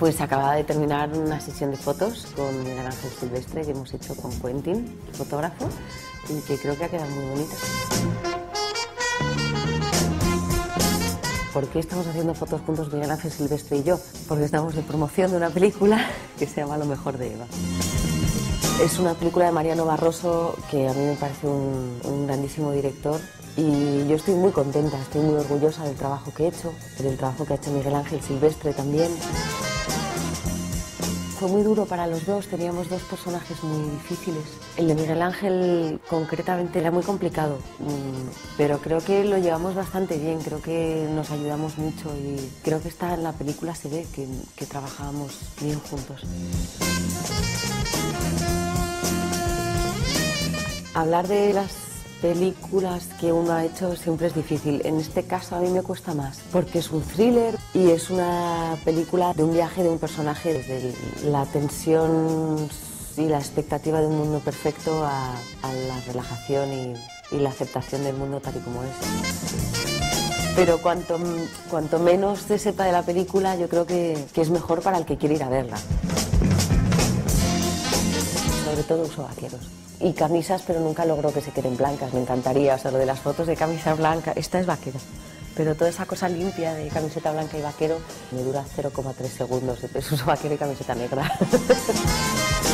Pues acaba de terminar una sesión de fotos con Miguel Ángel Silvestre que hemos hecho con Quentin, el fotógrafo, y que creo que ha quedado muy bonita. ¿Por qué estamos haciendo fotos juntos Miguel Ángel Silvestre y yo? Porque estamos de promoción de una película que se llama Lo mejor de Eva. Es una película de Mariano Barroso que a mí me parece un grandísimo director y yo estoy muy contenta, estoy muy orgullosa del trabajo que he hecho, del trabajo que ha hecho Miguel Ángel Silvestre también. Fue muy duro para los dos, teníamos dos personajes muy difíciles. El de Miguel Ángel concretamente era muy complicado, pero creo que lo llevamos bastante bien, creo que nos ayudamos mucho y creo que en la película se ve que trabajábamos bien juntos. Hablar de las películas que uno ha hecho siempre es difícil. En este caso a mí me cuesta más, porque es un thriller y es una película de un viaje de un personaje desde la tensión y la expectativa de un mundo perfecto a la relajación y la aceptación del mundo tal y como es. Pero cuanto menos se sepa de la película, yo creo que es mejor para el que quiere ir a verla. Sobre todo uso vaqueros. Y camisas, pero nunca logro que se queden blancas, me encantaría, o sea, lo de las fotos de camisa blanca, esta es vaquero, pero toda esa cosa limpia de camiseta blanca y vaquero me dura 0,3 segundos, entonces uso vaquero y camiseta negra.